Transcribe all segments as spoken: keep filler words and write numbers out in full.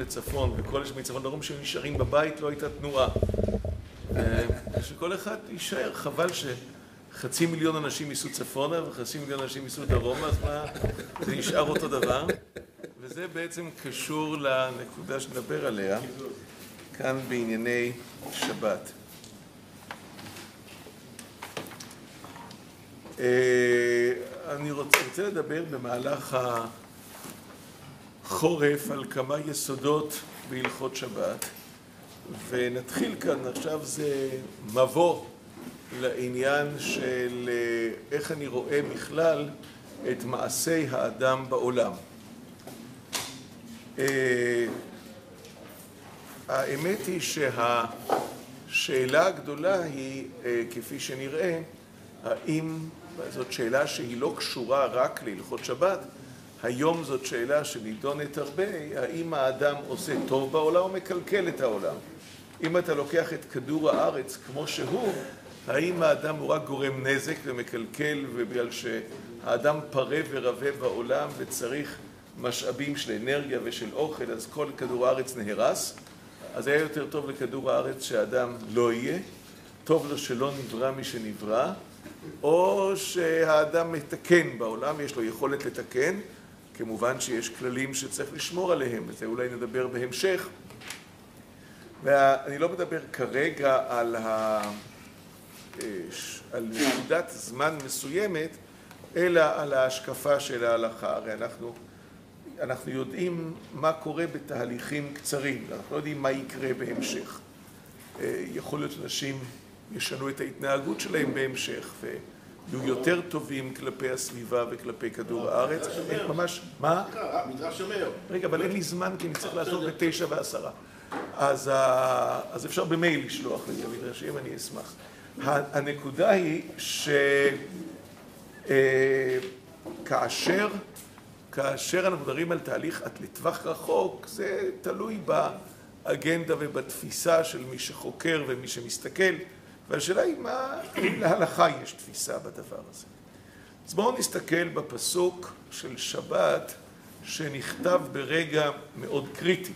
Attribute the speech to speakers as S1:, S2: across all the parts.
S1: לצפון וכל אלה שמצפון דרום שנשארים בבית, לא הייתה תנועה. שכל אחד יישאר, חבל שחצי מיליון אנשים ייסעו צפונה וחצי מיליון אנשים ייסעו דרומה, אז מה, זה נשאר אותו דבר. וזה בעצם קשור לנקודה שנדבר עליה, כאן בענייני שבת. אני רוצה, רוצה לדבר במהלך החורף על כמה יסודות בהלכות שבת, ונתחיל כאן. עכשיו זה מבוא לעניין של איך אני רואה בכלל את מעשי האדם בעולם. האמת היא שהשאלה הגדולה היא, כפי שנראה, האם זאת שאלה שהיא לא קשורה רק להלכות שבת, היום זאת שאלה שנידונת הרבה, האם האדם עושה טוב בעולם או מקלקל את העולם? אם אתה לוקח את כדור הארץ כמו שהוא, האם האדם הוא רק גורם נזק ומקלקל, ובגלל שהאדם פרה ורבה בעולם וצריך משאבים של אנרגיה ושל אוכל, אז כל כדור הארץ נהרס? אז היה יותר טוב לכדור הארץ שהאדם לא יהיה, טוב לו שלא נברא מי שנברא, או שהאדם מתקן בעולם, יש לו יכולת לתקן, כמובן שיש כללים שצריך לשמור עליהם, וזה אולי נדבר בהמשך. ואני לא מדבר כרגע על, ה... על נקודת זמן מסוימת, אלא על ההשקפה של ההלכה. הרי אנחנו, אנחנו יודעים מה קורה בתהליכים קצרים, אנחנו לא יודעים מה יקרה בהמשך. יכול להיות שאנשים ישנו את ההתנהגות שלהם בהמשך, ויהיו יותר טובים כלפי הסביבה וכלפי כדור הארץ. ממש, מה?
S2: מדרש אומר.
S1: רגע, אבל אין לי זמן כי אני צריך לעשות בתשע ועשרה. אז, אז אפשר במייל לשלוח לי המדרשים, אני אשמח. הנקודה היא שכאשר כאשר אנחנו מדברים על תהליך לטווח רחוק, זה תלוי באגנדה ובתפיסה של מי שחוקר ומי שמסתכל, והשאלה היא מה, אם להלכה יש תפיסה בדבר הזה. אז בואו נסתכל בפסוק של שבת שנכתב ברגע מאוד קריטי.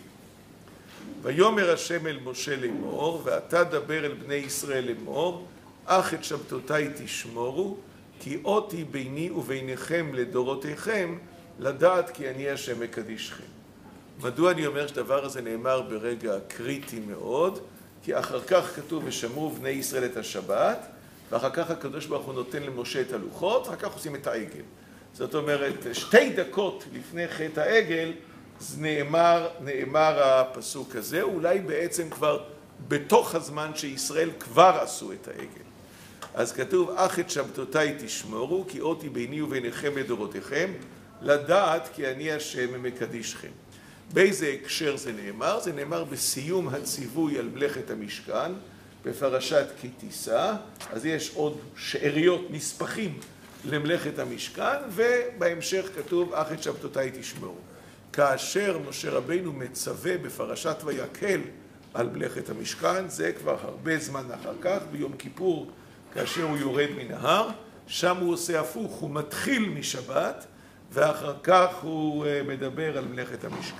S1: ויאמר השם אל משה לאמור, ואתה דבר אל בני ישראל לאמור, אך את שבתותיי תשמורו, כי אות היא ביני וביניכם לדורותיכם, לדעת כי אני השם מקדישכם. מדוע אני אומר שדבר הזה נאמר ברגע קריטי מאוד? כי אחר כך כתוב ושמרו בני ישראל את השבת, ואחר כך הקדוש ברוך הוא נותן למשה את הלוחות, ואחר כך עושים את העגל. זאת אומרת, שתי דקות לפני חטא העגל, נאמר, נאמר הפסוק הזה, אולי בעצם כבר בתוך הזמן שישראל כבר עשו את העגל. אז כתוב, אך את שבתותיי תשמורו, כי אות היא ביני וביניכם לדורותיכם, לדעת כי אני השם מקדישכם. באיזה הקשר זה נאמר? זה נאמר בסיום הציווי על מלאכת המשכן, בפרשת כי תישא, אז יש עוד שאריות נספחים למלאכת המשכן, ובהמשך כתוב, אך את שבתותיי תשמורו. כאשר משה רבינו מצווה בפרשת ויקהל על מלאכת המשכן, זה כבר הרבה זמן אחר כך, ביום כיפור, כאשר הוא יורד מן ההר, שם הוא עושה הפוך, הוא מתחיל משבת, ואחר כך הוא מדבר על מלאכת המשכן.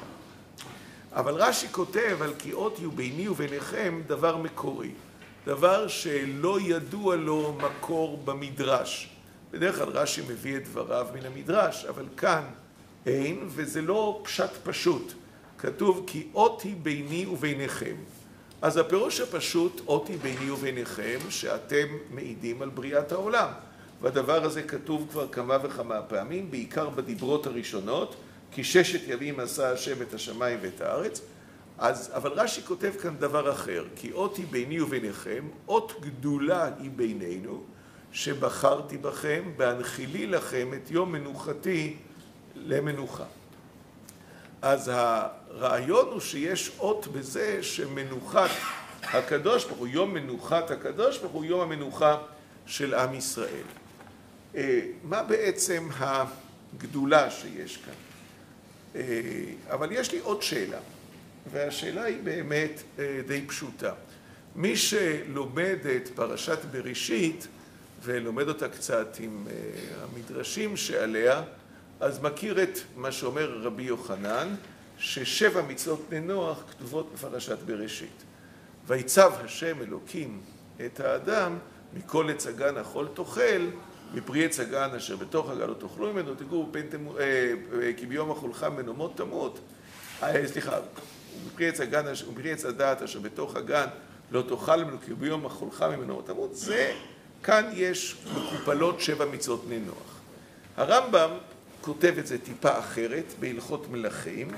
S1: אבל רש"י כותב על כי אות יהיו ביני וביניכם דבר מקורי, דבר שלא ידוע לו מקור במדרש. בדרך כלל רש"י מביא את דבריו מן המדרש, אבל כאן אין, וזה לא פשט פשוט. כתוב כי אות היא ביני וביניכם. אז הפירוש הפשוט, אות היא ביני וביניכם, שאתם מעידים על בריאת העולם. והדבר הזה כתוב כבר כמה וכמה פעמים, בעיקר בדיברות הראשונות, כי ששת ימים עשה השם את השמיים ואת הארץ. אז, אבל רש"י כותב כאן דבר אחר, כי אות היא ביני וביניכם, אות גדולה היא בינינו, שבחרתי בכם, בהנחילי לכם את יום מנוחתי למנוחה. אז הרעיון הוא שיש אות בזה שמנוחת הקדוש ברוך הוא, יום מנוחת הקדוש ברוך הוא יום המנוחה של עם ישראל. מה בעצם הגדולה שיש כאן? אבל יש לי עוד שאלה, והשאלה היא באמת די פשוטה. מי שלומד את פרשת בראשית ולומד אותה קצת עם המדרשים שעליה, אז מכיר את מה שאומר רבי יוחנן, ששבע מצוות בני נוח כתובות בפרשת בראשית. ויצב השם אלוקים את האדם מכל עץ הגן אכול תאכל, מפרי עץ הגן אשר בתוך הגן לא תאכלו ממנו, תגעו פן תמות, כי ביום אכולך ממנו מות תמות. סליחה, מפרי עץ הגן, מפרי עץ הדעת אשר בתוך הגן לא תאכל ממנו, כי ביום אכולך ממנו מות תמות. זה, כאן יש מקופלות שבע מצוות בני נוח. הרמב"ם כותב את זה טיפה אחרת בהלכות מלכים,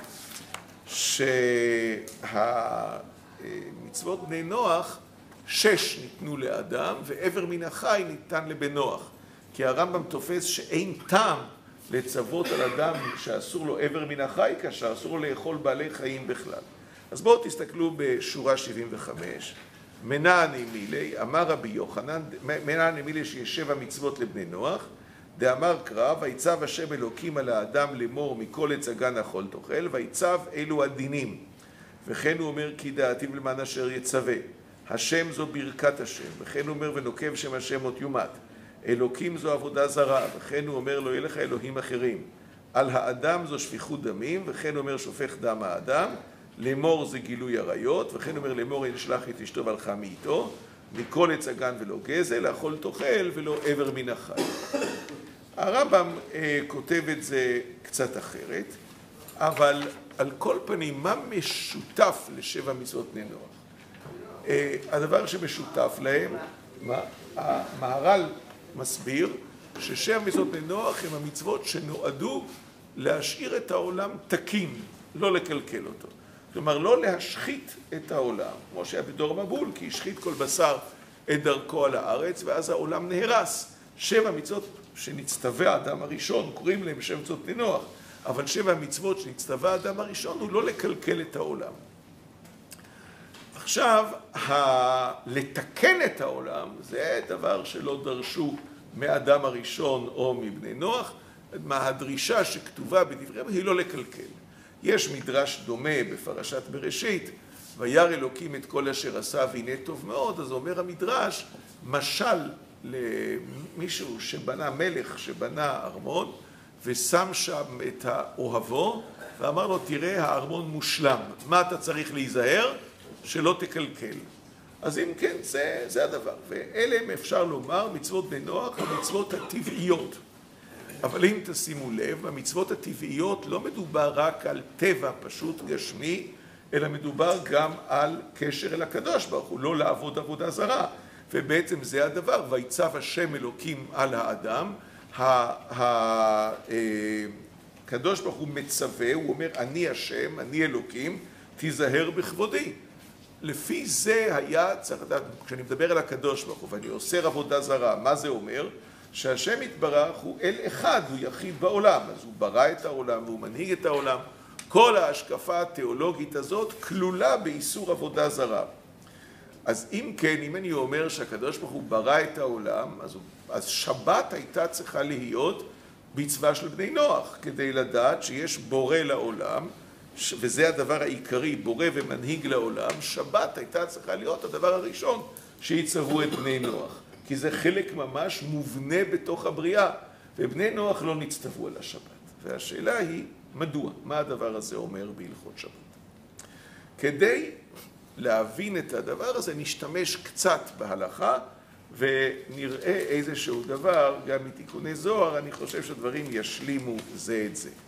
S1: שהמצוות בני נוח שש ניתנו לאדם ועבר מן החי ניתן לבן נוח. כי הרמב"ם תופס שאין טעם לצוות על אדם שאסור לו עבר מן החי, כאשר אסור לו לאכול בעלי חיים בכלל. אז בואו תסתכלו בשורה שבעים וחמש. מנעני מילי, אמר רבי יוחנן, מנעני מילי שיש שבע מצוות לבני נוח, דאמר קרא, ויצב השם אלוקים על האדם לאמור מכל עץ הגן אכול תאכל, ויצב אלו הדינים. וכן הוא אומר כי דעתיו למען אשר יצווה. השם זו ברכת השם, וכן הוא אומר ונוקב שם השם אות יומת. אלוקים זו עבודה זרה, וכן הוא אומר לא יהיה לך אלוהים אחרים. על האדם זו שפיכות דמים, וכן הוא אומר שופך דם האדם. לאמור זה גילוי עריות, וכן הוא אומר לאמור אין שלח את אשתו והלכה מאיתו. מכל עץ הגן ולא גזל, לאכול תאכל ולא עבר מן החי. הרמב"ם אה, כותב את זה קצת אחרת, אבל על כל פנים, מה משותף לשבע מצוות בני נוח? אה, הדבר שמשותף להם, מה? המהר"ל מסביר ששבע מצוות בני נוח הם המצוות שנועדו להשאיר את העולם תקין, לא לקלקל אותו. כלומר, לא להשחית את העולם, כמו שהיה בדור מבול, כי השחית כל בשר את דרכו על הארץ, ואז העולם נהרס. שבע מצוות שנצטווה האדם הראשון, קוראים להם שבע מצוות בני נוח, אבל שבע מצוות שנצטווה האדם הראשון הוא לא לקלקל את העולם. עכשיו, ה- לתקן את העולם זה דבר שלא דרשו מאדם הראשון או מבני נוח, הדרישה שכתובה בדבריהם היא לא לקלקל. יש מדרש דומה בפרשת בראשית, וירא אלוקים את כל אשר עשה והנה טוב מאוד, אז אומר המדרש, משל למישהו שבנה, מלך שבנה ארמון, ושם שם את האוהבו, ואמר לו, תראה, הארמון מושלם, מה אתה צריך להיזהר? שלא תקלקל. אז אם כן, זה, זה הדבר. ואלה הם אפשר לומר מצוות בני נוח, המצוות הטבעיות. אבל אם תשימו לב, המצוות הטבעיות לא מדובר רק על טבע פשוט גשמי, אלא מדובר גם על קשר אל הקדוש ברוך הוא, לא לעבוד עבודה זרה. ובעצם זה הדבר, ויצב השם אלוקים על האדם, הקדוש ברוך הוא מצווה, הוא אומר, אני השם, אני אלוקים, תיזהר בכבודי. לפי זה היה, צריך לדעת, כשאני מדבר על הקדוש ברוך הוא ואני עושה עבודה זרה, מה זה אומר? שהשם יתברך הוא אל אחד, הוא יחיד בעולם, אז הוא ברא את העולם והוא מנהיג את העולם. כל ההשקפה התיאולוגית הזאת כלולה באיסור עבודה זרה. אז אם כן, אם אני אומר שהקדוש ברוך הוא ברא את העולם, אז, אז שבת הייתה צריכה להיות מצווה של בני נוח, כדי לדעת שיש בורא לעולם, וזה הדבר העיקרי, בורא ומנהיג לעולם, שבת הייתה צריכה להיות הדבר הראשון שיצוו את בני נוח. כי זה חלק ממש מובנה בתוך הבריאה, ובני נוח לא נצטוו על השבת. והשאלה היא, מדוע? מה הדבר הזה אומר בהלכות שבת? כדי להבין את הדבר הזה, נשתמש קצת בהלכה, ונראה איזשהו דבר, גם מתיקוני זוהר, אני חושב שדברים ישלימו זה את זה.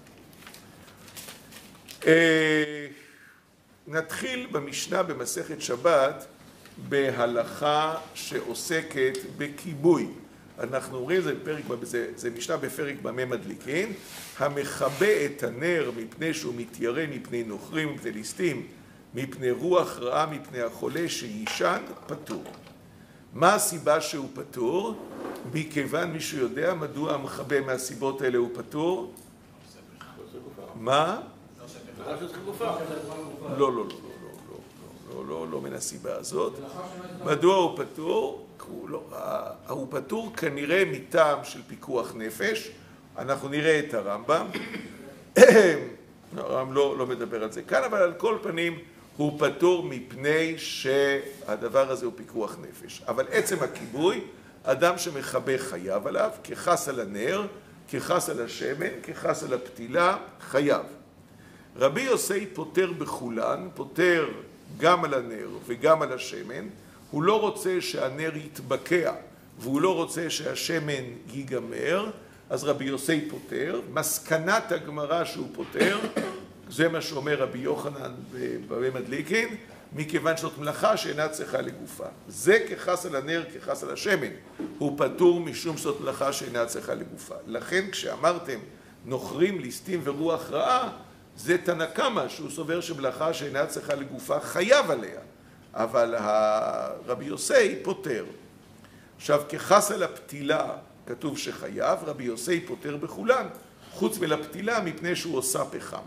S1: נתחיל במשנה במסכת שבת, בהלכה שעוסקת בכיבוי. אנחנו אומרים, זה, בפרק, זה, זה משנה בפרק במה מדליקין, המכבה את הנר מפני שהוא מתיירא מפני נוכרים, מפני ליסטים, מפני רוח רעה, מפני החולה שישן, פטור. מה הסיבה שהוא פטור? מכיוון מישהו יודע מדוע המכבה מהסיבות האלה הוא פטור? מה? לא, לא, לא. לא, לא, לא מן הסיבה הזאת. מדוע הוא פטור? הוא פטור כנראה מטעם של פיקוח נפש. אנחנו נראה את הרמב"ם. הרמב"ם לא, לא מדבר על זה כאן, אבל על כל פנים הוא פטור מפני שהדבר הזה הוא פיקוח נפש. אבל עצם הכיבוי, אדם שמכבה חייב עליו, כחס על הנר, כחס על השמן, כחס על הפתילה, חייב. רבי יוסי פותר בכולן, פותר גם על הנר וגם על השמן. הוא לא רוצה שהנר יתבקע והוא לא רוצה שהשמן ייגמר, אז רבי יוסי פותר. מסקנת הגמרא שהוא פותר, זה מה שאומר רבי יוחנן בבבא מדליקין, מכיוון זאת מלאכה שאינה צריכה לגופה. זה כחס על הנר, כחס על השמן. הוא פטור משום זאת מלאכה שאינה צריכה לגופה. לכן כשאמרתם נוכרים, ליסטים ורוח רעה, זה תנא קמא שהוא סובר שמלאכה שאינה צריכה לגופה חייב עליה. אבל רבי יוסי פותר. עכשיו כחס על הפתילה כתוב שחייב, רבי יוסי פותר בכולן, חוץ מלפתילה מפני שהוא עושה פחם.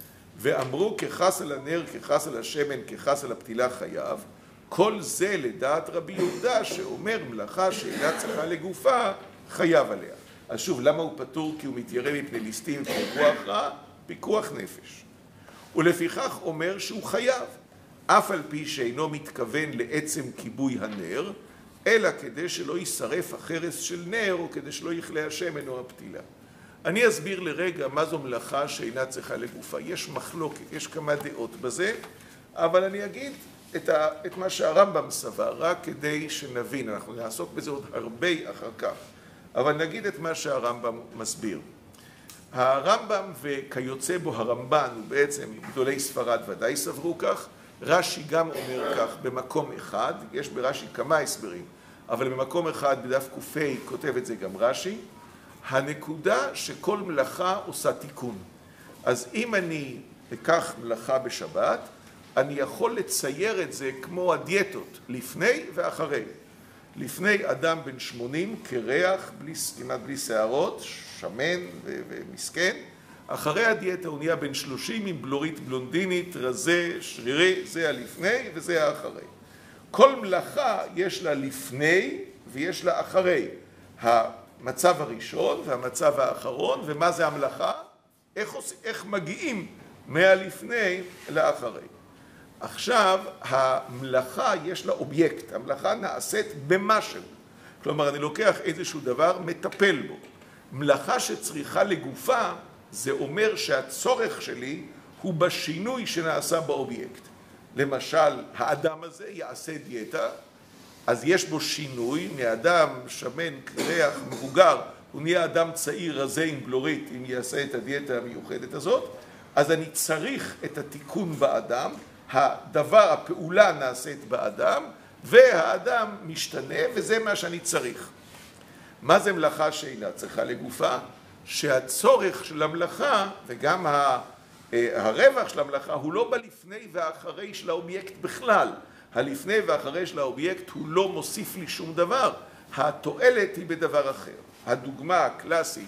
S1: ואמרו כחס על הנר, כחס על השמן, כחס על הפתילה חייב. כל זה לדעת רבי יהודה שאומר מלאכה שאינה צריכה לגופה חייב עליה. אז שוב, למה הוא פטור? כי הוא מתיירא מפני ליסטים ופיקוח רע, פיקוח נפש. ולפיכך אומר שהוא חייב, אף על פי שאינו מתכוון לעצם כיבוי הנר, אלא כדי שלא יישרף החרס של נר, או כדי שלא יכלה השמן או הפתילה. אני אסביר לרגע מה זו מלאכה שאינה צריכה לגופה. יש מחלוקת, יש כמה דעות בזה, אבל אני אגיד את, ה, את מה שהרמב"ם סבר, רק כדי שנבין. אנחנו נעסוק בזה עוד הרבה אחר כך, אבל נגיד את מה שהרמב"ם מסביר. הרמב"ם וכיוצא בו הרמב"ן, ובעצם גדולי ספרד ודאי סברו כך, רש"י גם אומר כך במקום אחד, יש ברש"י כמה הסברים, אבל במקום אחד בדף ק"ה כותב את זה גם רש"י. הנקודה שכל מלאכה עושה תיקון. אז אם אני אקח מלאכה בשבת, אני יכול לצייר את זה כמו הדיאטות, לפני ואחרי. לפני אדם בן שמונים, קרח, בלי, כמעט בלי שערות, שמן ו- ומסכן. אחרי הדיאטה הוא נהיה בן שלושים עם בלורית בלונדינית, רזה, שרירי, זה הלפני וזה האחרי. כל מלאכה יש לה לפני ויש לה אחרי. המצב הראשון והמצב האחרון, ומה זה המלאכה? איך, עושים, איך מגיעים מהלפני לאחרי. עכשיו, המלאכה יש לה אובייקט, המלאכה נעשית במשהו. כלומר, אני לוקח איזשהו דבר, מטפל בו. מלאכה שצריכה לגופה, זה אומר שהצורך שלי הוא בשינוי שנעשה באובייקט. למשל, האדם הזה יעשה דיאטה, אז יש בו שינוי, מאדם שמן, קרח, מבוגר, הוא נהיה אדם צעיר, רזה עם בלורית, אם יעשה את הדיאטה המיוחדת הזאת, אז אני צריך את התיקון באדם, הדבר, הפעולה נעשית באדם, והאדם משתנה, וזה מה שאני צריך. מה זה מלאכה שאינה צריכה לגופה? שהצורך של המלאכה, וגם הרווח של המלאכה, הוא לא בלפני ואחרי של האובייקט בכלל. הלפני ואחרי של האובייקט הוא לא מוסיף לי שום דבר. התועלת היא בדבר אחר. הדוגמה הקלאסית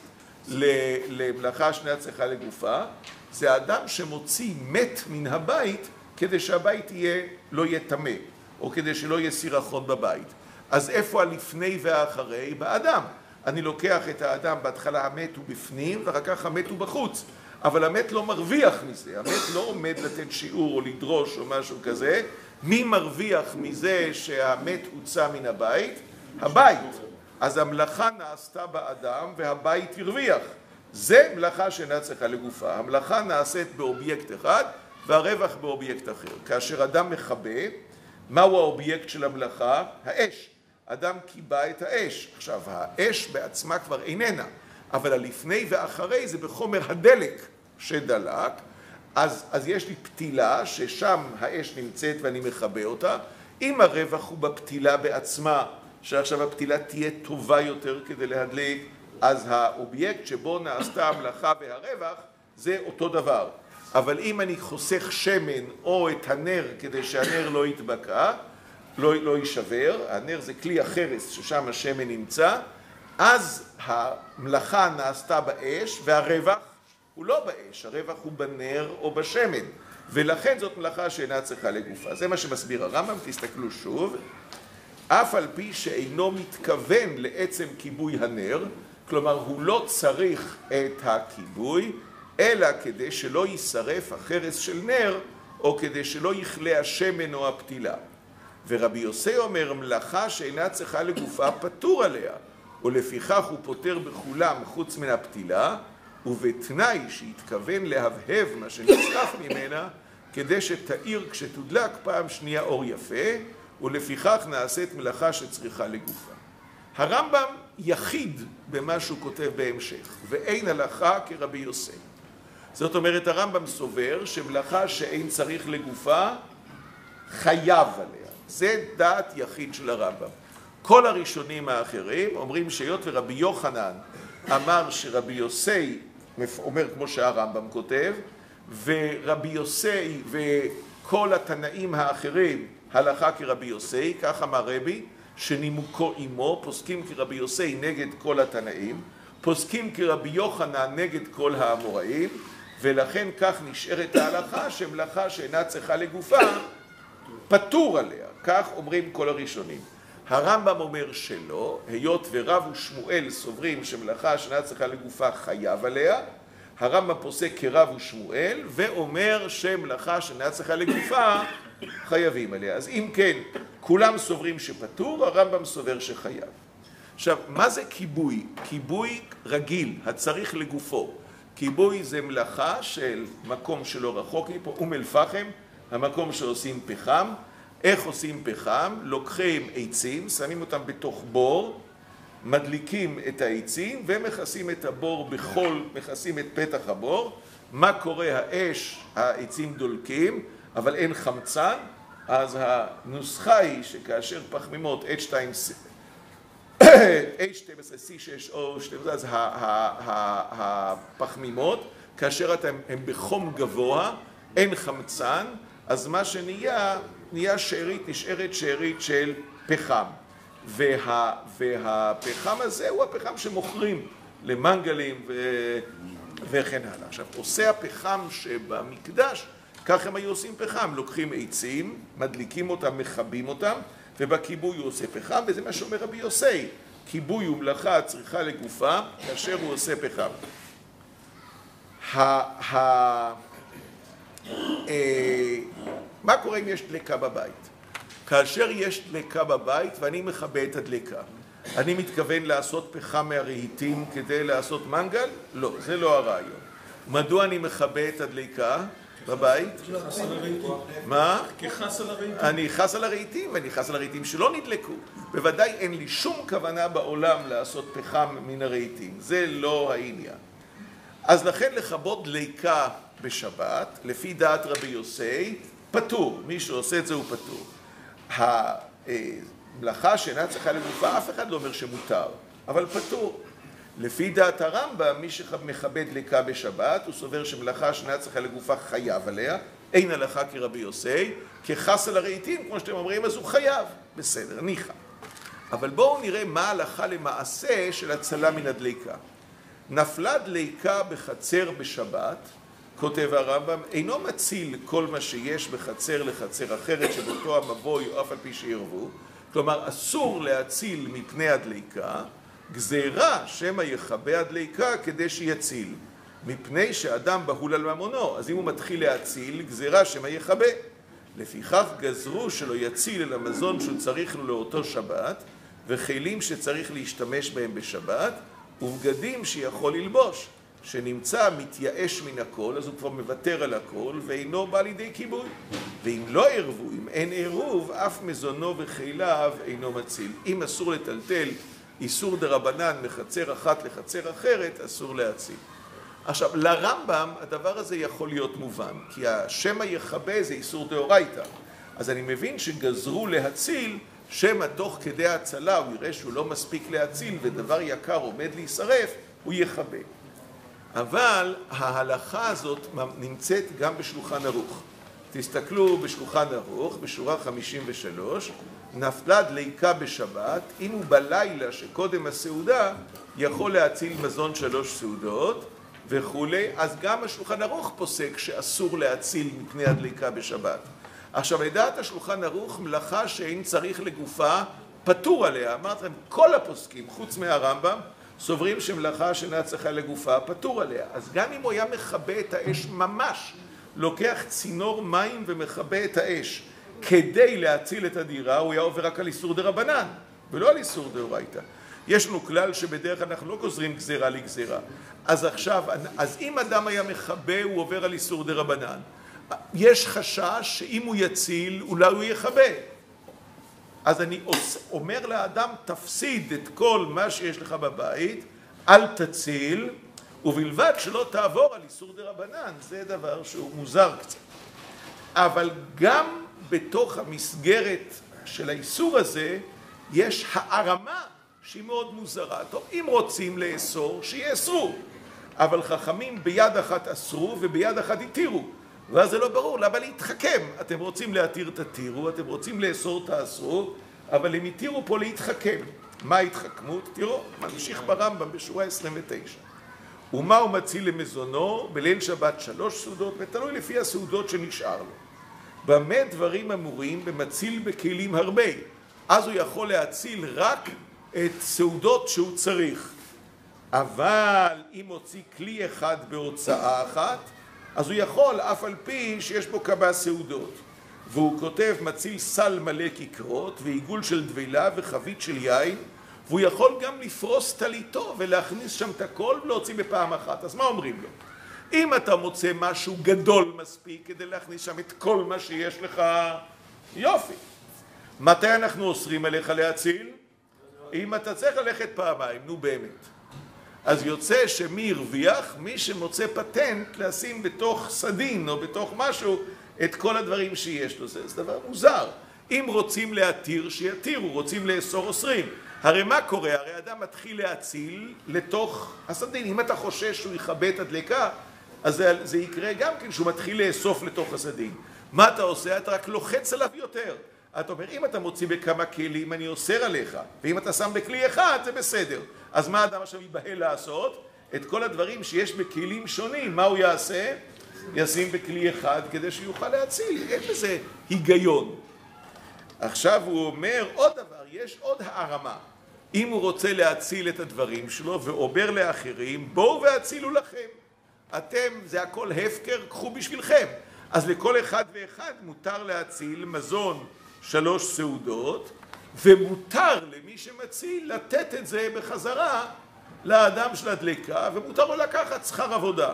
S1: למלאכה שאינה צריכה לגופה, זה האדם שמוציא מת מן הבית, כדי שהבית יהיה, לא יהיה טמא, או כדי שלא יהיה סירחון בבית. אז איפה הלפני והאחרי? באדם. אני לוקח את האדם, בהתחלה המת הוא בפנים, ואחר כך המת הוא בחוץ. אבל המת לא מרוויח מזה, המת לא עומד לתת שיעור או לדרוש או משהו כזה. מי מרוויח מזה שהמת הוצא מן הבית? הבית. אז המלאכה נעשתה באדם והבית הרוויח. זה מלאכה שאינה צריכה לגופה. המלאכה נעשית באובייקט אחד, והרווח באובייקט אחר. כאשר אדם מכבה, מהו האובייקט של המלאכה? האש. אדם קיבה את האש. עכשיו, האש בעצמה כבר איננה, אבל הלפני ואחרי זה בחומר הדלק שדלק, אז, אז יש לי פתילה ששם האש נמצאת ואני מכבה אותה. אם הרווח הוא בפתילה בעצמה, שעכשיו הפתילה תהיה טובה יותר כדי להדליק, אז האובייקט שבו נעשתה המלאכה והרווח זה אותו דבר. אבל אם אני חוסך שמן או את הנר כדי שהנר לא יתבקע, לא, לא יישבר, הנר זה כלי החרס ששם השמן נמצא, אז המלאכה נעשתה באש והרווח הוא לא באש, הרווח הוא בנר או בשמן, ולכן זאת מלאכה שאינה צריכה לגופה. זה מה שמסביר הרמב"ם, תסתכלו שוב. אף על פי שאינו מתכוון לעצם כיבוי הנר, כלומר הוא לא צריך את הכיבוי, אלא כדי שלא יישרף החרס של נר, או כדי שלא יכלה השמן או הפתילה. ורבי יוסי אומר, מלאכה שאינה צריכה לגופה פטור עליה, ולפיכך הוא פוטר בכולם חוץ מן הפתילה, ובתנאי שהתכוון להבהב מה שנצטף ממנה, כדי שתאיר כשתודלק פעם שנייה אור יפה, ולפיכך נעשית מלאכה שצריכה לגופה. הרמב"ם יחיד במה שהוא כותב בהמשך, ואין הלכה כרבי יוסי. זאת אומרת, הרמב"ם סובר שמלאכה שאין צריך לגופה, חייב עליה. זה דעת יחיד של הרמב"ם. כל הראשונים האחרים אומרים שהיות ורבי יוחנן אמר שרבי יוסי אומר כמו שהרמב"ם כותב, ורבי יוסי וכל התנאים האחרים הלכה כרבי יוסי, כך אמר רבי, שנימוקו עמו, פוסקים כרבי יוסי נגד כל התנאים, פוסקים כרבי יוחנן נגד כל האמוראים, ולכן כך נשארת ההלכה שמלאכה שאינה צריכה לגופה פטור עליה. כך אומרים כל הראשונים. הרמב"ם אומר שלא, היות ורב ושמואל סוברים שמלאכה שאינה צריכה לגופה חייב עליה, הרמב"ם פוסק כרב ושמואל ואומר שמלאכה שאינה צריכה לגופה חייבים עליה. אז אם כן, כולם סוברים שפטור, הרמב"ם סובר שחייב. עכשיו, מה זה כיבוי? כיבוי רגיל, הצריך לגופו. כיבוי זה מלאכה של מקום שלא רחוק מפה, אום אל פחם, המקום שעושים פחם. איך עושים פחם? לוקחים עצים, שמים אותם בתוך בור, מדליקים את העצים ומכסים את הבור בחול, מכסים את פתח הבור. מה קורה? האש, העצים דולקים, אבל אין חמצן, אז הנוסחה היא שכאשר פחמימות אייץ' שתים עשרה סי שש או שתים עשרה, אז הפחמימות, כאשר הן בחום גבוה, אין חמצן, אז מה שנהיה, נהיה שארית, נשארת שארית של פחם. וה, והפחם הזה הוא הפחם שמוכרים למנגלים ו, וכן הלאה. עכשיו, עושה הפחם שבמקדש, כך הם היו עושים פחם, לוקחים עצים, מדליקים אותם, מכבים אותם, ובכיבוי הוא עושה פחם, וזה מה שאומר רבי יוסי, כיבוי ומלאכה צריכה לגופה, כאשר הוא עושה פחם. ה, ה, אה, מה קורה אם יש דלקה בבית? כאשר יש דלקה בבית ואני מכבה את הדלקה, אני מתכוון לעשות פחם מהרהיטים כדי לעשות מנגל? לא, זה לא הרעיון. מדוע אני מכבה את הדלקה בבית? מה?
S2: כחס על הרהיטים.
S1: אני חס על הרהיטים, ואני חס על הרהיטים שלא נדלקו. בוודאי אין לי שום כוונה בעולם לעשות פחם מן הרהיטים. זה לא העניין. אז לכן לכבות דלקה בשבת, לפי דעת רבי יוסי, פטור. מי שעושה את זה הוא פטור. המלאכה שאינה צריכה לגופה, אף אחד לא אומר שמותר, אבל פטור. לפי דעת הרמב"ם, מי שמכבה דלקה בשבת, הוא סובר שמלאכה שאינה צריכה לגופה חייב עליה, אין הלכה כרבי יוסי, כחס על הרהיטים, כמו שאתם אומרים, אז הוא חייב. בסדר, ניחא. אבל בואו נראה מה ההלכה למעשה של הצלה מן הדלקה. נפלה דלקה בחצר בשבת, כותב הרמב"ם, אינו מציל כל מה שיש בחצר לחצר אחרת שבאותו המבוי או אף על פי שירבו. כלומר, אסור להציל מפני הדליקה, גזירה שמא יכבה הדליקה כדי שיציל, מפני שאדם בהול על ממונו. אז אם הוא מתחיל להציל, גזירה שמא יכבה. לפיכך גזרו שלא יציל אל המזון שהוא צריך לו לאותו שבת, וכלים שצריך להשתמש בהם בשבת, ובגדים שיכול ללבוש. שנמצא מתייאש מן הכל, אז הוא כבר מוותר על הכל, ואינו בא לידי כיבוי. ואם לא ערבו, אם אין עירוב, אף מזונו וחיליו אינו מציל. אם אסור לטלטל איסור דרבנן מחצר אחת לחצר אחרת, אסור להציל. עכשיו, לרמב"ם הדבר הזה יכול להיות מובן, כי השם היחבה זה איסור דאורייתא. אז אני מבין שגזרו להציל, שמא תוך כדי ההצלה הוא יראה שהוא לא מספיק להציל, ודבר יקר עומד להישרף, הוא יחבה. אבל ההלכה הזאת נמצאת גם בשולחן ערוך. תסתכלו בשולחן ערוך, בשורה חמישים ושלוש, נפלה דליקה בשבת, אם הוא בלילה שקודם הסעודה יכול להציל מזון שלוש סעודות וכולי, אז גם השולחן ערוך פוסק שאסור להציל מפני הדליקה בשבת. עכשיו, לדעת השולחן ערוך, מלאכה שאין צריך לגופה, פטור עליה. אמרתם, כל הפוסקים, חוץ מהרמב"ם, סוברים שמלאכה שאינה צריכה לגופה, פטור עליה. אז גם אם הוא היה מכבה את האש ממש, לוקח צינור מים ומכבה את האש, כדי להציל את הדירה, הוא היה עובר רק על איסור דרבנן, ולא על איסור דאורייתא. יש לנו כלל שבדרך אנחנו לא גוזרים גזירה לגזירה. אז עכשיו, אז אם אדם היה מכבה, הוא עובר על איסור דרבנן. יש חשש שאם הוא יציל, אולי הוא יכבה. אז אני אומר לאדם, תפסיד את כל מה שיש לך בבית, אל תציל, ובלבד שלא תעבור על איסור דרבנן. זה דבר שהוא מוזר קצת. אבל גם בתוך המסגרת של האיסור הזה, יש הערמה שהיא מאוד מוזרה. טוב, אם רוצים לאסור, שיאסרו. אבל חכמים ביד אחת אסרו וביד אחת התירו. ואז זה לא ברור, למה להתחכם? אתם רוצים להתיר תתירו, אתם רוצים לאסור תאסרו, אבל הם התירו פה להתחכם. מה ההתחכמות? תראו, ממשיך ברמב"ם בשורה עשרים ותשע. ומה הוא מציל למזונו? בליל שבת שלוש סעודות, ותלוי לפי הסעודות שנשאר לו. במה דברים אמורים? במציל בכלים הרבה. אז הוא יכול להציל רק את סעודות שהוא צריך. אבל אם הוציא כלי אחד בהוצאה אחת, אז הוא יכול, אף על פי שיש בו כמה סעודות. והוא כותב, מציל סל מלא כיכרות, ועיגול של דבילה וחבית של יין, והוא יכול גם לפרוס טליתו ולהכניס שם את הכל ולהוציא בפעם אחת. אז מה אומרים לו? אם אתה מוצא משהו גדול מספיק כדי להכניס שם את כל מה שיש לך, יופי. מתי אנחנו אוסרים עליך להציל? אם אתה צריך ללכת פעמיים, נו באמת. אז יוצא שמי הרוויח? מי שמוצא פטנט לשים בתוך סדין או בתוך משהו את כל הדברים שיש לו. זה, זה דבר מוזר. אם רוצים להתיר, שיתירו. רוצים לאסור, אוסרים. הרי מה קורה? הרי אדם מתחיל להציל לתוך הסדין. אם אתה חושש שהוא יכבה את הדלקה, אז זה, זה יקרה גם כן שהוא מתחיל לאסוף לתוך הסדין. מה אתה עושה? אתה רק לוחץ עליו יותר. אתה אומר, אם אתה מוציא בכמה כלים, אני אוסר עליך. ואם אתה שם בכלי אחד, זה בסדר. אז מה האדם עכשיו ייבהל לעשות? את כל הדברים שיש בכלים שונים, מה הוא יעשה? ישים בכלי אחד כדי שיוכל להציל. אין בזה היגיון. עכשיו הוא אומר עוד דבר, יש עוד הערמה. אם הוא רוצה להציל את הדברים שלו ואומר לאחרים, בואו והצילו לכם. אתם, זה הכל הפקר, קחו בשבילכם. אז לכל אחד ואחד מותר להציל מזון שלוש סעודות, ומותר למי שמציל לתת את זה בחזרה לאדם של הדלקה, ומותר לו לקחת שכר עבודה.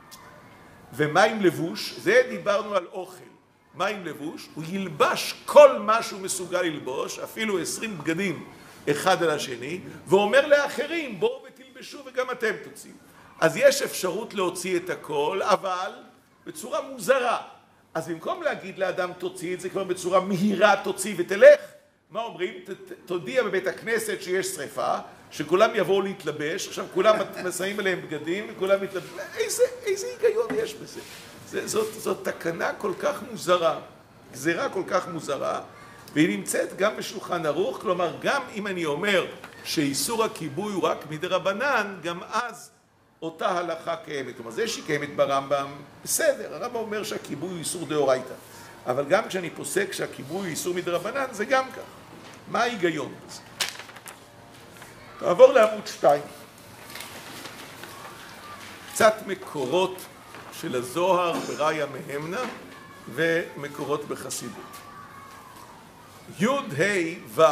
S1: ומה עם לבוש? זה דיברנו על אוכל. מה עם לבוש? הוא ילבש כל מה שהוא מסוגל ללבוש, אפילו עשרים בגדים אחד על השני, ואומר לאחרים, בואו ותלבשו וגם אתם תוציאו. אז יש אפשרות להוציא את הכל, אבל בצורה מוזרה. אז במקום להגיד לאדם תוציא את זה כבר בצורה מהירה, תוציא ותלך, מה אומרים? תודיע בבית הכנסת שיש שריפה, שכולם יבואו להתלבש, עכשיו כולם מסיים עליהם בגדים וכולם מתלבשים. איזה, איזה היגיון יש בזה? זה, זאת, זאת תקנה כל כך מוזרה, גזירה כל כך מוזרה, והיא נמצאת גם בשולחן ערוך, כלומר גם אם אני אומר שאיסור הכיבוי הוא רק מדרבנן, גם אז אותה הלכה קיימת. כלומר, זה שהיא קיימת ברמב"ם, בסדר, הרמב"ם אומר שהכיבוי הוא איסור דאורייתא. אבל גם כשאני פוסק שהכיבוי הוא איסור מדרבנן, זה גם כך. מה ההיגיון? נעבור לעמוד שתיים. קצת מקורות של הזוהר בראיה מהמנה ומקורות בחסידות. י' ה' ו'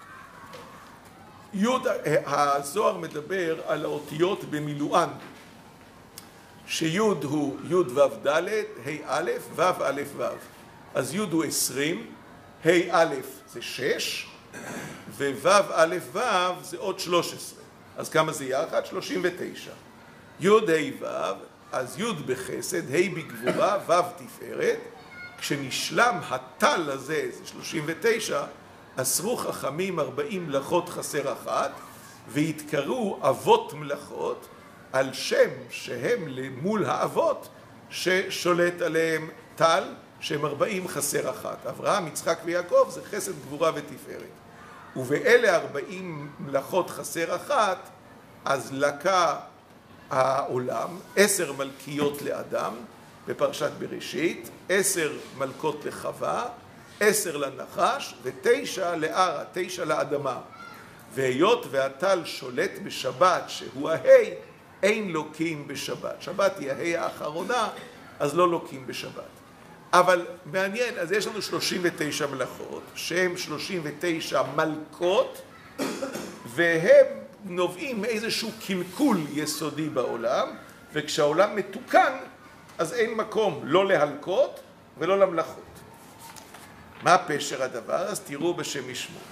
S1: י' הזוהר מדבר על האותיות במילואן, שי' הוא י' ו' ד', ה' א', ו' א' ו'. אז י' הוא עשרים, ה' א' זה שש, וו' א' ו' זה עוד שלוש עשרה. אז כמה זה יחד? שלושים ותשע. י' ה' ו', אז י' בחסד, ה' בגבורה, ו' תפארת. כשנשלם הטל הזה, זה שלושים ותשע, אסרו חכמים ארבעים מלאכות חסר אחת, והתקראו אבות מלאכות על שם שהם למול האבות ששולט עליהם טל, שהם ארבעים חסר אחת. אברהם, יצחק ויעקב זה חסד, גבורה ותפארת. ובאלה ארבעים מלאכות חסר אחת, אז לקה העולם עשר מלכיות לאדם בפרשת בראשית, עשר מלכות לחווה, עשר לנחש ותשע לארה, תשע לאדמה. והיות והטל שולט בשבת שהוא ההי, אין לוקים בשבת. שבת היא ההי האחרונה, אז לא לוקים בשבת. אבל מעניין, אז יש לנו שלושים ותשע מלאכות, שהם שלושים ותשע מלכות, והם נובעים מאיזשהו קלקול יסודי בעולם, וכשהעולם מתוקן, אז אין מקום לא להלקות ולא למלאכות. מה פשר הדבר? אז תראו בשם ישמעאל.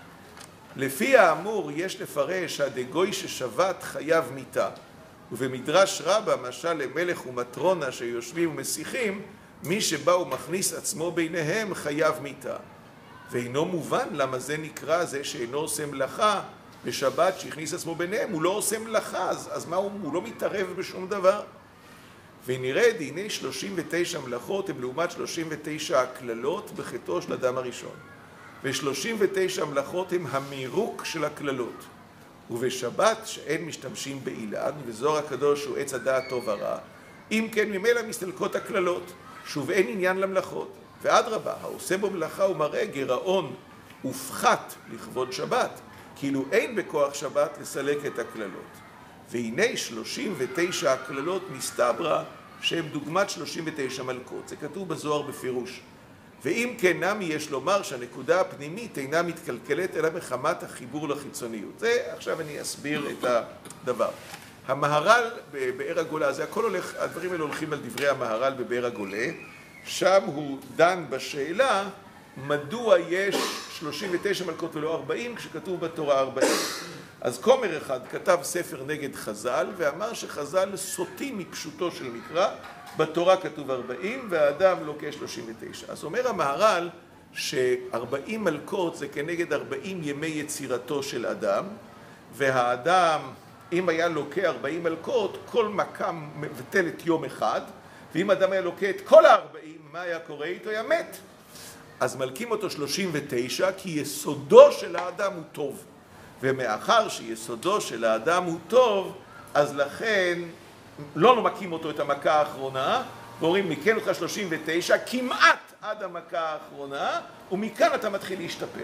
S1: לפי האמור יש לפרש שהדגוי ששבת חייב מיתה, ובמדרש רבה משל למלך ומטרונה שיושבים ומשיחים, מי שבא ומכניס עצמו ביניהם חייב מיתה. ואינו מובן למה זה נקרא זה שאינו עושה מלאכה בשבת שהכניס עצמו ביניהם, הוא לא עושה מלאכה, אז, אז מה הוא, הוא לא מתערב בשום דבר. ונראה דיני שלושים ותשע מלאכות הם לעומת שלושים ותשע הכללות בחטאו של אדם הראשון. ו-שלושים ותשע מלאכות הם המירוק של הכללות. ובשבת שאין משתמשים באילן, וזוהר הקדוש הוא עץ הדעת טוב ורע, אם כן ממילא מסתלקות הכללות, שוב אין עניין למלאכות. ואדרבה, העושה בו מלאכה הוא מראה גירעון ופחת לכבוד שבת, כאילו אין בכוח שבת לסלק את הכללות. והנה שלושים ותשע הכללות מסתברא שהם דוגמת שלושים ותשע מלכות. זה כתוב בזוהר בפירוש. ואם כן נמי יש לומר שהנקודה הפנימית אינה מתקלקלת אלא מחמת החיבור לחיצוניות. זה עכשיו אני אסביר את הדבר. המהר"ל בבאר הגולה, זה הכל הולך, הדברים האלה הולכים על דברי המהר"ל בבאר הגולה, שם הוא דן בשאלה מדוע יש שלושים ותשע מלכות ולא ארבעים כשכתוב בתורה ארבעים. אז כומר אחד כתב ספר נגד חז"ל ואמר שחז"ל סוטים מפשוטו של מקרא, בתורה כתוב ארבעים והאדם לוקה שלושים ותשע. אז אומר המהר"ל ש-ארבעים מלכות זה כנגד ארבעים ימי יצירתו של אדם, והאדם אם היה לוקה ארבעים מלכות כל מכה מבטלת יום אחד, ואם אדם היה לוקה את כל הארבעים מה היה קורה איתו? היה מת. אז מלכים אותו שלושים ותשע כי יסודו של האדם הוא טוב, ומאחר שיסודו של האדם הוא טוב אז לכן לא מכים אותו את המכה האחרונה ואומרים מכן אותך שלושים ותשע כמעט עד המכה האחרונה ומכאן אתה מתחיל להשתפר.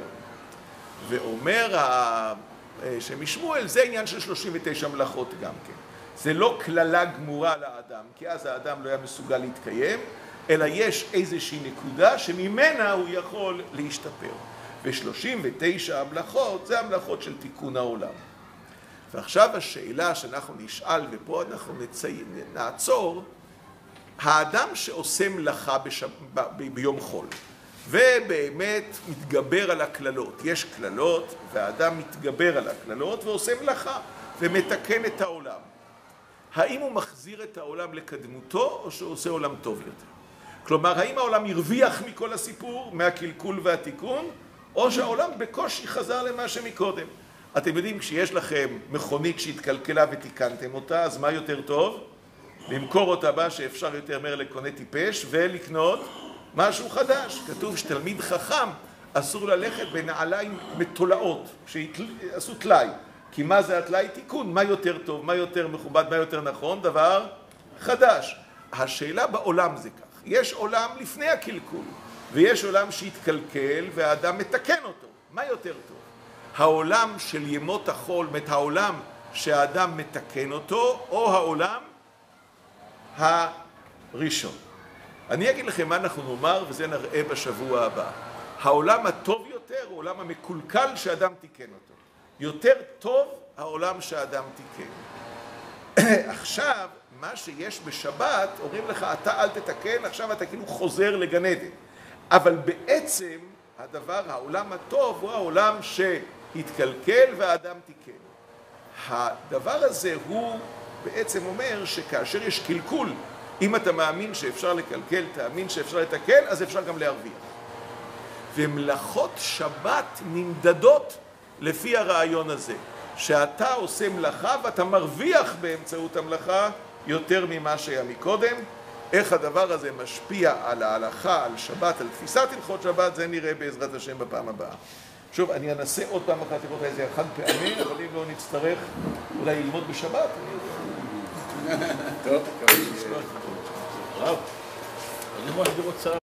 S1: ואומר שם ישמעאל זה עניין של שלושים ותשע מלאכות גם כן, זה לא כללה גמורה לאדם כי אז האדם לא היה מסוגל להתקיים, אלא יש איזושהי נקודה שממנה הוא יכול להשתפר. ו-שלושים ותשע המלאכות זה המלאכות של תיקון העולם. ועכשיו השאלה שאנחנו נשאל, ופה אנחנו נציין, נעצור, האדם שעושה מלאכה בשב... ב... ב... ביום חול, ובאמת מתגבר על הכללות, יש כללות, והאדם מתגבר על הכללות ועושה מלאכה, ומתקן את העולם. האם הוא מחזיר את העולם לקדמותו, או שהוא עושה עולם טוב יותר? כלומר, האם העולם הרוויח מכל הסיפור, מהקלקול והתיקון, או שהעולם בקושי חזר למה שמקודם? אתם יודעים, כשיש לכם מכונית שהתקלקלה ותיקנתם אותה, אז מה יותר טוב? למכור אותה בה שאפשר יותר מהר לקונה טיפש ולקנות משהו חדש. כתוב שתלמיד חכם אסור ללכת בנעליים מתולעות, שעשו תלאי. כי מה זה התלאי? תיקון. מה יותר טוב, מה יותר מכובד, מה יותר נכון? דבר חדש. השאלה בעולם זה כך. יש עולם לפני הקלקול, ויש עולם שהתקלקל והאדם מתקן אותו. מה יותר טוב? העולם של ימות החול, את העולם שהאדם מתקן אותו, או העולם הראשון. אני אגיד לכם מה אנחנו נאמר, וזה נראה בשבוע הבא. העולם הטוב יותר הוא העולם המקולקל שאדם תיקן אותו. יותר טוב העולם שאדם תיקן. עכשיו, מה שיש בשבת, אומרים לך, אתה אל תתקן, עכשיו אתה כאילו חוזר לגן עדן. אבל בעצם, הדבר, העולם הטוב הוא העולם שהתקלקל והאדם תיקן. הדבר הזה הוא בעצם אומר שכאשר יש קלקול, אם אתה מאמין שאפשר לקלקל, תאמין שאפשר לתקן, אז אפשר גם להרוויח. ומלאכות שבת נמדדות לפי הרעיון הזה, שאתה עושה מלאכה ואתה מרוויח באמצעות המלאכה יותר ממה שהיה מקודם. איך הדבר הזה משפיע על ההלכה, על שבת, על תפיסת הלכות שבת, זה נראה בעזרת השם בפעם הבאה. שוב, אני אנסה עוד פעם אחת לראות איזה אחד פעמים, אבל אם לא נצטרך אולי ללמוד בשבת. טוב, רב, אני רוצה